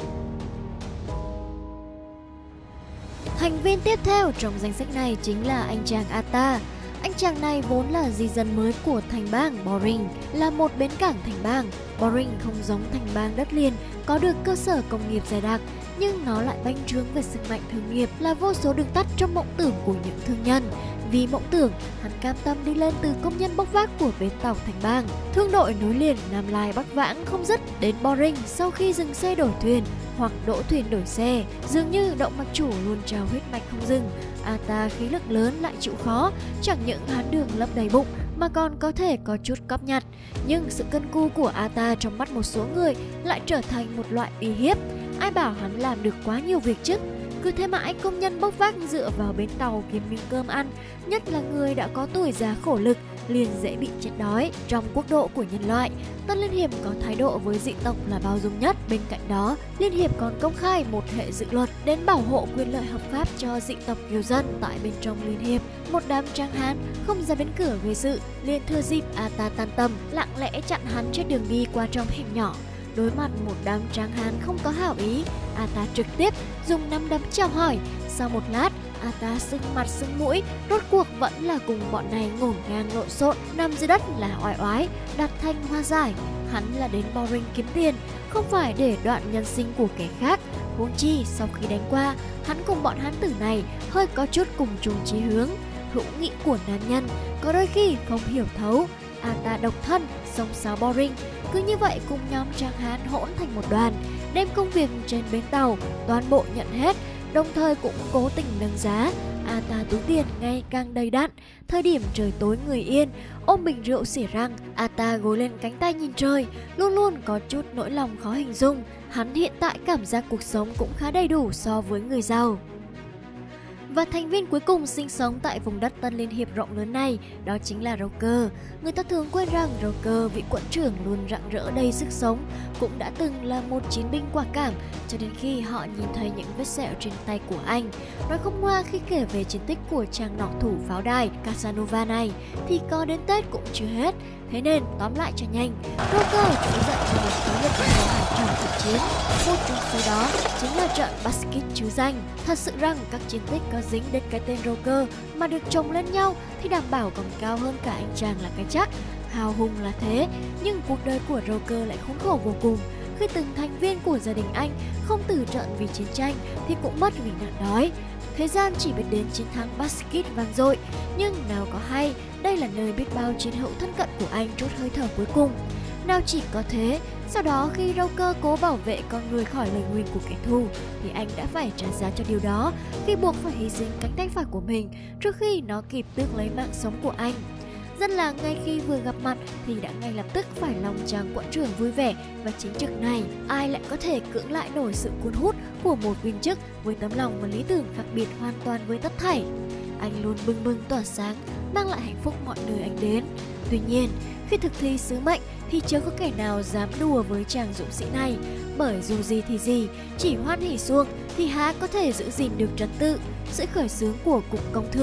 Thành viên tiếp theo trong danh sách này chính là anh chàng Ata. Anh chàng này vốn là di dân mới của thành bang Boring, là một bến cảng thành bang. Boring không giống thành bang đất liền, có được cơ sở công nghiệp dày đặc, nhưng nó lại bành trướng về sức mạnh thương nghiệp, là vô số đường tắt trong mộng tưởng của những thương nhân. Vì mộng tưởng, hắn cam tâm đi lên từ công nhân bốc vác của bến tàu thành bang. Thương đội nối liền Nam Lai Bắc Vãng không dứt đến Boring sau khi dừng xe đổi thuyền hoặc đỗ thuyền đổi xe. Dường như động mạch chủ luôn trào huyết mạch không dừng. Ata khí lực lớn lại chịu khó, chẳng những hắn đường lấp đầy bụng mà còn có thể có chút cóp nhặt. Nhưng sự cân cù của Ata trong mắt một số người lại trở thành một loại uy hiếp. Ai bảo hắn làm được quá nhiều việc chứ? Cứ thế mãi công nhân bốc vác dựa vào bến tàu kiếm miếng cơm ăn, nhất là người đã có tuổi già khổ lực, liền dễ bị chết đói. Trong quốc độ của nhân loại, Tân Liên Hiệp có thái độ với dị tộc là bao dung nhất. Bên cạnh đó, Liên Hiệp còn công khai một hệ dự luật đến bảo hộ quyền lợi hợp pháp cho dị tộc kiều dân tại bên trong Liên Hiệp. Một đám tráng hán không ra bến cửa gây sự, liền thừa dịp Ata tan tầm, lặng lẽ chặn hắn trên đường đi qua trong hẻm nhỏ. Đối mặt một đám tráng hán không có hảo ý, Ata trực tiếp dùng nắm đấm chào hỏi. Sau một lát, Ata sưng mặt sưng mũi, rốt cuộc vẫn là cùng bọn này ngổn ngang lộn xộn, nằm dưới đất là oai oái, đặt thanh hoa giải. Hắn là đến Boring kiếm tiền, không phải để đoạn nhân sinh của kẻ khác. Huống chi sau khi đánh qua, hắn cùng bọn hán tử này hơi có chút cùng chung chí hướng. Hữu nghị của nam nhân có đôi khi không hiểu thấu. Ata độc thân, xông xáo Boring, cứ như vậy cùng nhóm tráng hán hỗn thành một đoàn, đem công việc trên bến tàu toàn bộ nhận hết, đồng thời cũng cố tình nâng giá. Ata túi tiền ngày càng đầy đặn. Thời điểm trời tối người yên, ôm bình rượu xỉa răng, Ata gối lên cánh tay nhìn trời, luôn luôn có chút nỗi lòng khó hình dung. Hắn hiện tại cảm giác cuộc sống cũng khá đầy đủ so với người giàu. Và thành viên cuối cùng sinh sống tại vùng đất Tân Liên Hiệp rộng lớn này, đó chính là Roker. Người ta thường quên rằng Roker, vị quận trưởng luôn rạng rỡ đầy sức sống, cũng đã từng là một chiến binh quả cảm, cho đến khi họ nhìn thấy những vết sẹo trên tay của anh. Nói không ngoa khi kể về chiến tích của chàng nỏ thủ pháo đài Casanova này, thì có đến Tết cũng chưa hết. Thế nên, tóm lại cho nhanh, Roker trỗi dậy cho một số lực lượng hải trầm thực chiến. Một trong số đó chính là trận Basket chứ danh. Thật sự rằng các chiến tích có dính đến cái tên Roker mà được chồng lên nhau thì đảm bảo còn cao hơn cả anh chàng là cái chắc. Hào hùng là thế, nhưng cuộc đời của Roker lại khốn khổ vô cùng. Khi từng thành viên của gia đình anh không tử trận vì chiến tranh thì cũng mất vì nạn đói. Thế gian chỉ biết đến chiến thắng Basket vang dội, nhưng nào có hay, đây là nơi biết bao chiến hữu thân cận của anh trút hơi thở cuối cùng. Nào chỉ có thế, sau đó khi Roker cố bảo vệ con người khỏi lời nguyền của kẻ thù, thì anh đã phải trả giá cho điều đó khi buộc phải hy sinh cánh tay phải của mình trước khi nó kịp tước lấy mạng sống của anh. Dân làng ngay khi vừa gặp mặt thì đã ngay lập tức phải lòng chàng quận trưởng vui vẻ, và chính trực này ai lại có thể cưỡng lại nổi sự cuốn hút của một viên chức với tấm lòng và lý tưởng khác biệt hoàn toàn với tất thảy. Anh luôn bừng bừng tỏa sáng, mang lại hạnh phúc mọi nơi anh đến. Tuy nhiên, khi thực thi sứ mệnh thì chưa có kẻ nào dám đùa với chàng dũng sĩ này, bởi dù gì thì gì, chỉ hoan hỉ xuông thì há có thể giữ gìn được trật tự. Sự khởi xướng của Cục Công Thương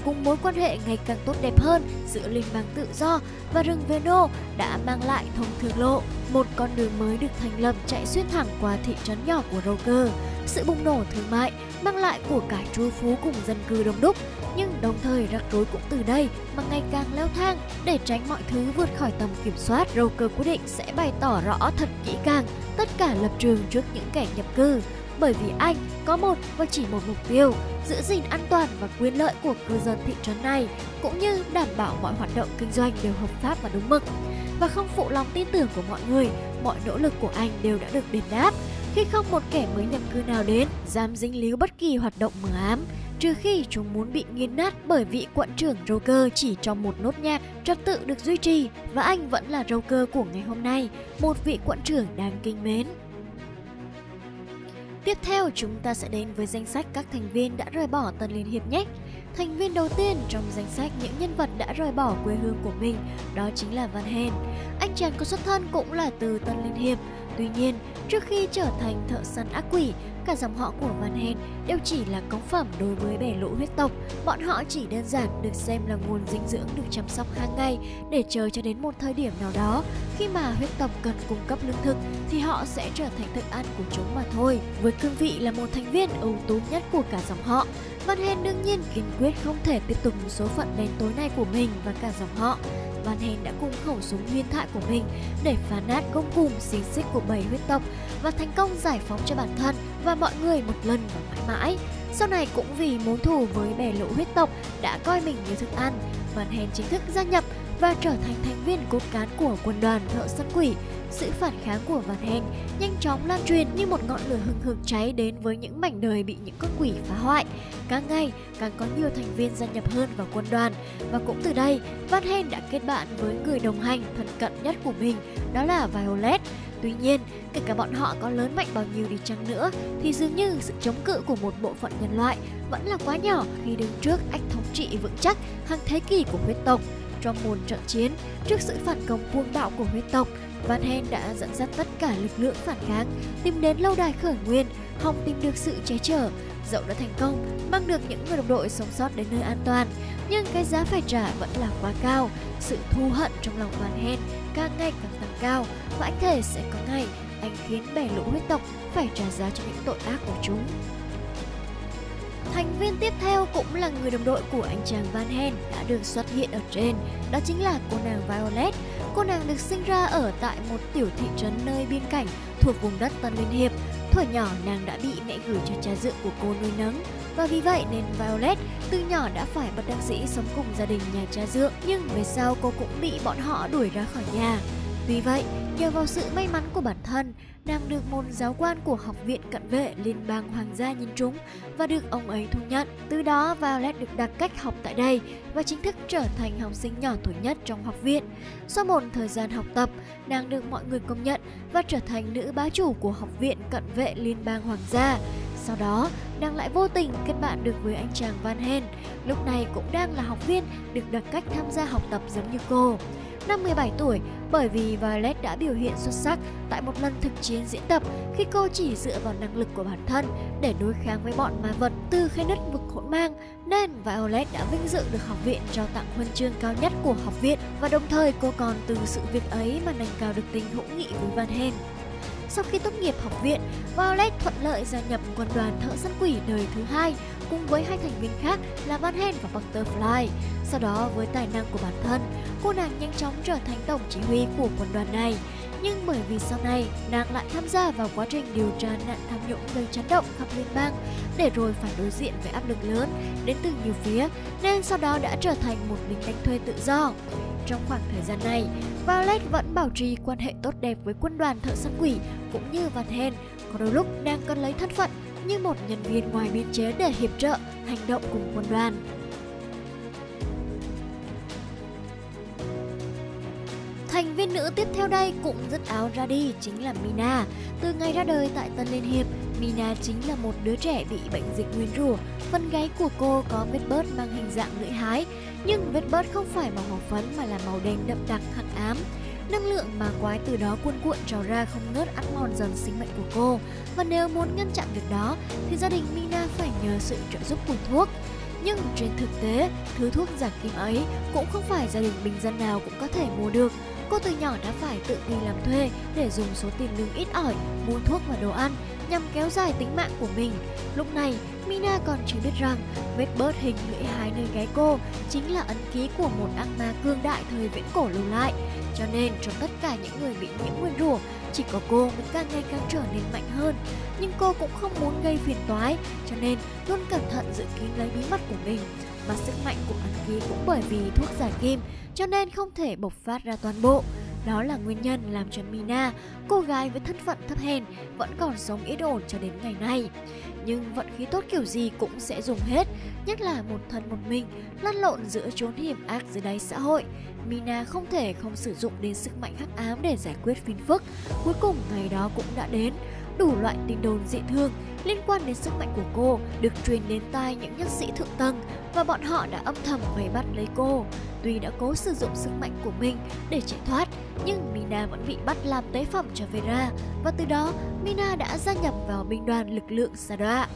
cùng mối quan hệ ngày càng tốt đẹp hơn giữa Liên bang Tự do và rừng Veno đã mang lại thông thương lộ, một con đường mới được thành lập chạy xuyên thẳng qua thị trấn nhỏ của Roker. Sự bùng nổ thương mại mang lại của cải trú phú cùng dân cư đông đúc, nhưng đồng thời rắc rối cũng từ đây mà ngày càng leo thang. Để tránh mọi thứ vượt khỏi tầm kiểm soát, Roker quyết định sẽ bày tỏ rõ thật kỹ càng tất cả lập trường trước những kẻ nhập cư, bởi vì anh có một và chỉ một mục tiêu: giữ gìn an toàn và quyền lợi của cư dân thị trấn này, cũng như đảm bảo mọi hoạt động kinh doanh đều hợp pháp và đúng mực. Và không phụ lòng tin tưởng của mọi người, mọi nỗ lực của anh đều đã được đền đáp, khi không một kẻ mới nhập cư nào đến dám dính líu bất kỳ hoạt động mờ ám, trừ khi chúng muốn bị nghiền nát bởi vị quận trưởng Roker chỉ trong một nốt nhạc. Trật tự được duy trì và anh vẫn là Roker của ngày hôm nay, một vị quận trưởng đáng kính mến. Tiếp theo, chúng ta sẽ đến với danh sách các thành viên đã rời bỏ Tân Liên Hiệp nhé. Thành viên đầu tiên trong danh sách những nhân vật đã rời bỏ quê hương của mình đó chính là Van Hen. Anh chàng có xuất thân cũng là từ Tân Liên Hiệp. Tuy nhiên, trước khi trở thành thợ săn ác quỷ, cả dòng họ của Van Hen đều chỉ là cống phẩm đối với bè lũ huyết tộc. Bọn họ chỉ đơn giản được xem là nguồn dinh dưỡng được chăm sóc hàng ngày để chờ cho đến một thời điểm nào đó khi mà huyết tộc cần cung cấp lương thực thì họ sẽ trở thành thức ăn của chúng mà thôi. Với cương vị là một thành viên ưu tú nhất của cả dòng họ, Van Hen đương nhiên kiên quyết không thể tiếp tục một số phận đen tối này của mình và cả dòng họ. Van Hen đã cùng khẩu súng huyền thoại của mình để phá nát gông cùm xiềng xích của bầy huyết tộc và thành công giải phóng cho bản thân và mọi người một lần và mãi mãi. Sau này cũng vì mối thù với bè lũ huyết tộc đã coi mình như thức ăn, Van Hen chính thức gia nhập và trở thành thành viên cốt cán của quân đoàn thợ săn quỷ. Sự phản kháng của Van Hen nhanh chóng lan truyền như một ngọn lửa hừng hực cháy đến với những mảnh đời bị những con quỷ phá hoại. Càng ngày càng có nhiều thành viên gia nhập hơn vào quân đoàn, và cũng từ đây Van Hen đã kết bạn với người đồng hành thân cận nhất của mình, đó là Violet. Tuy nhiên, kể cả bọn họ có lớn mạnh bao nhiêu đi chăng nữa thì dường như sự chống cự của một bộ phận nhân loại vẫn là quá nhỏ khi đứng trước ách thống trị vững chắc hàng thế kỷ của huyết tộc. Trong một trận chiến trước sự phản công cuồng bạo của huyết tộc, Van Hen đã dẫn dắt tất cả lực lượng phản kháng tìm đến lâu đài khởi nguyên, hòng tìm được sự che chở. Dẫu đã thành công mang được những người đồng đội sống sót đến nơi an toàn, nhưng cái giá phải trả vẫn là quá cao. Sự thù hận trong lòng Van Hen càng ngày càng tăng cao, và anh thề sẽ có ngày anh khiến bè lũ huyết tộc phải trả giá cho những tội ác của chúng. Thành viên tiếp theo cũng là người đồng đội của anh chàng Van Hen đã được xuất hiện ở trên, đó chính là cô nàng Violet. Cô nàng được sinh ra ở tại một tiểu thị trấn nơi biên cảnh thuộc vùng đất Tân Liên Hiệp. Thuở nhỏ nàng đã bị mẹ gửi cho cha dượng của cô nuôi nấng, và vì vậy nên Violet từ nhỏ đã phải bất đắc dĩ sống cùng gia đình nhà cha dượng, nhưng về sau cô cũng bị bọn họ đuổi ra khỏi nhà. Tuy vậy, nhờ vào sự may mắn của bản thân, nàng được một giáo quan của Học viện Cận vệ Liên bang Hoàng gia nhìn trúng và được ông ấy thu nhận. Từ đó, Violet được đặt cách học tại đây và chính thức trở thành học sinh nhỏ tuổi nhất trong học viện. Sau một thời gian học tập, nàng được mọi người công nhận và trở thành nữ bá chủ của Học viện Cận vệ Liên bang Hoàng gia. Sau đó, nàng lại vô tình kết bạn được với anh chàng Van Hen, lúc này cũng đang là học viên được đặt cách tham gia học tập giống như cô. Năm mười bảy tuổi, bởi vì Violet đã biểu hiện xuất sắc tại một lần thực chiến diễn tập khi cô chỉ dựa vào năng lực của bản thân để đối kháng với bọn ma vật từ khe nứt vực hỗn mang, nên Violet đã vinh dự được học viện trao tặng huân chương cao nhất của học viện, và đồng thời cô còn từ sự việc ấy mà nâng cao được tình hữu nghị với Van Hen. Sau khi tốt nghiệp học viện, Violet thuận lợi gia nhập quân đoàn thợ săn quỷ đời thứ hai cùng với hai thành viên khác là Van Hen và Butterfly. Sau đó, với tài năng của bản thân, cô nàng nhanh chóng trở thành tổng chỉ huy của quân đoàn này. Nhưng bởi vì sau này nàng lại tham gia vào quá trình điều tra nạn tham nhũng gây chấn động khắp liên bang, để rồi phải đối diện với áp lực lớn đến từ nhiều phía, nên sau đó đã trở thành một lính đánh thuê tự do. Trong khoảng thời gian này, Violet vẫn bảo trì quan hệ tốt đẹp với quân đoàn thợ săn quỷ cũng như Van Hen. Có đôi lúc nàng cần lấy thân phận như một nhân viên ngoài biên chế để hiệp trợ hành động cùng quân đoàn. Thành viên nữ tiếp theo đây cũng dứt áo ra đi chính là Mina. Từ ngày ra đời tại Tân Liên Hiệp, Mina chính là một đứa trẻ bị bệnh dịch nguyền rủa. Phần gáy của cô có vết bớt mang hình dạng lưỡi hái, nhưng vết bớt không phải màu hồng phấn mà là màu đen đậm đặc hắc ám. Năng lượng ma quái từ đó cuồn cuộn trào ra không ngớt ăn mòn dần sinh mệnh của cô, và nếu muốn ngăn chặn việc đó thì gia đình Mina phải nhờ sự trợ giúp của thuốc. Nhưng trên thực tế, thứ thuốc giảm kim ấy cũng không phải gia đình bình dân nào cũng có thể mua được. Cô từ nhỏ đã phải tự đi làm thuê để dùng số tiền lương ít ỏi mua thuốc và đồ ăn nhằm kéo dài tính mạng của mình. Lúc này, Mina còn chưa biết rằng vết bớt hình lưỡi hái nơi gáy cô chính là ấn ký của một ác ma cương đại thời viễn cổ lưu lại. Cho nên trong tất cả những người bị nhiễm nguyên rủa, chỉ có cô mới càng ngày càng trở nên mạnh hơn. Nhưng cô cũng không muốn gây phiền toái, cho nên luôn cẩn thận giữ kín lấy bí mật của mình. Mà sức mạnh của ấn ký cũng bởi vì thuốc giải kim, cho nên không thể bộc phát ra toàn bộ. Đó là nguyên nhân làm cho Mina, cô gái với thân phận thấp hèn, vẫn còn sống yên ổn cho đến ngày nay. Nhưng vận khí tốt kiểu gì cũng sẽ dùng hết, nhất là một thân một mình, lăn lộn giữa chốn hiểm ác dưới đáy xã hội. Mina không thể không sử dụng đến sức mạnh hắc ám để giải quyết phiền phức. Cuối cùng ngày đó cũng đã đến. Đủ loại tin đồn dị thương liên quan đến sức mạnh của cô được truyền đến tai những nhân sĩ thượng tầng và bọn họ đã âm thầm vây bắt lấy cô. Tuy đã cố sử dụng sức mạnh của mình để chạy thoát, nhưng Mina vẫn bị bắt làm tế phẩm cho Vera và từ đó Mina đã gia nhập vào binh đoàn lực lượng Sara.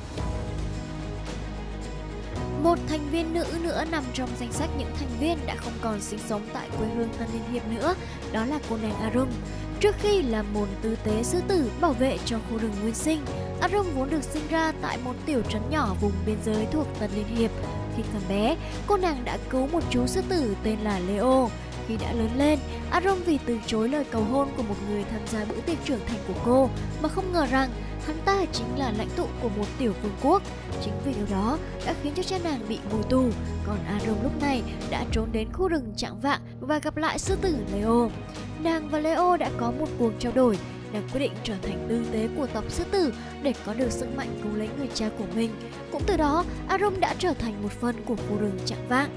Một thành viên nữ nữa nằm trong danh sách những thành viên đã không còn sinh sống tại quê hương Tân Liên Hiệp nữa, đó là cô nàng Arum. Trước khi làm một tư tế sư tử bảo vệ cho khu rừng nguyên sinh, Arum vốn được sinh ra tại một tiểu trấn nhỏ vùng biên giới thuộc Tân Liên Hiệp. Khi còn bé, cô nàng đã cứu một chú sư tử tên là Leo. Khi đã lớn lên, Arum vì từ chối lời cầu hôn của một người tham gia bữa tiệc trưởng thành của cô mà không ngờ rằng hắn ta chính là lãnh tụ của một tiểu vương quốc. Chính vì điều đó đã khiến cho cha nàng bị ngồi tù, còn Arum lúc này đã trốn đến khu rừng Trạng Vạng và gặp lại sư tử Leo. Nàng và Leo đã có một cuộc trao đổi. Nàng quyết định trở thành tư tế của tộc sư tử để có được sức mạnh cứu lấy người cha của mình. Cũng từ đó, Arum đã trở thành một phần của khu rừng Trạng Vạng.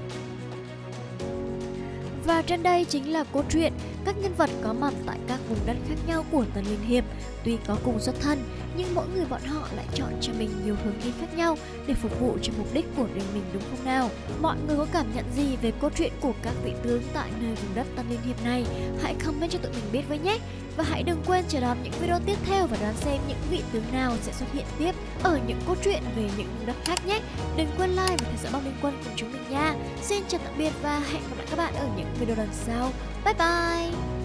Và trên đây chính là câu chuyện các nhân vật có mặt tại các vùng đất khác nhau của Tân Liên Hiệp. Tuy có cùng xuất thân, nhưng mỗi người bọn họ lại chọn cho mình nhiều hướng đi khác nhau để phục vụ cho mục đích của riêng mình, đúng không nào? Mọi người có cảm nhận gì về câu chuyện của các vị tướng tại nơi vùng đất Tân Liên Hiệp này? Hãy comment cho tụi mình biết với nhé! Và hãy đừng quên chờ đón những video tiếp theo và đón xem những vị tướng nào sẽ xuất hiện tiếp ở những câu chuyện về những vùng đất khác nhé! Đừng quên like và theo dõi Bong Liên Quân cùng chúng mình nha! Xin chào tạm biệt và hẹn gặp lại các bạn ở những video lần sau. Bye bye!